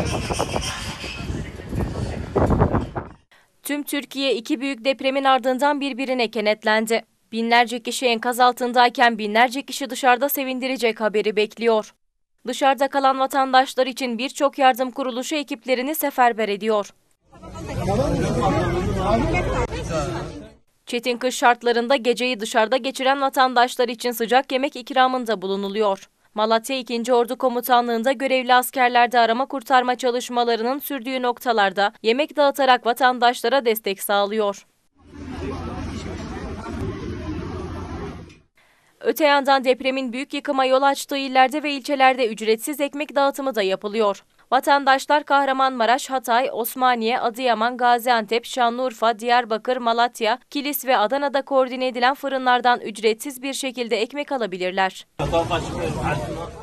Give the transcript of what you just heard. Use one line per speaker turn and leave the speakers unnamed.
Tüm Türkiye iki büyük depremin ardından birbirine kenetlendi. Binlerce kişi enkaz altındayken binlerce kişi dışarıda sevindirecek haberi bekliyor. Dışarıda kalan vatandaşlar için birçok yardım kuruluşu ekiplerini seferber ediyor. Çetin kış şartlarında geceyi dışarıda geçiren vatandaşlar için sıcak yemek ikramında bulunuluyor. Malatya 2. Ordu Komutanlığı'nda görevli askerler de arama kurtarma çalışmalarının sürdüğü noktalarda yemek dağıtarak vatandaşlara destek sağlıyor. Öte yandan depremin büyük yıkıma yol açtığı illerde ve ilçelerde ücretsiz ekmek dağıtımı da yapılıyor. Vatandaşlar Kahramanmaraş, Hatay, Osmaniye, Adıyaman, Gaziantep, Şanlıurfa, Diyarbakır, Malatya, Kilis ve Adana'da koordine edilen fırınlardan ücretsiz bir şekilde ekmek alabilirler.